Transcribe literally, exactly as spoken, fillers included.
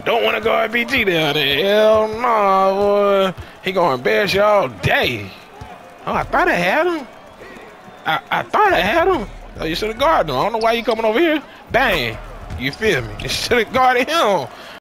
Don't want to go at B T down there. Hell no, boy. He gonna embarrass you all day. Oh, I thought I had him. I, I thought I had him. Oh, you should have guarded him. I don't know why you coming over here. Bang. You feel me? You should have guarded him.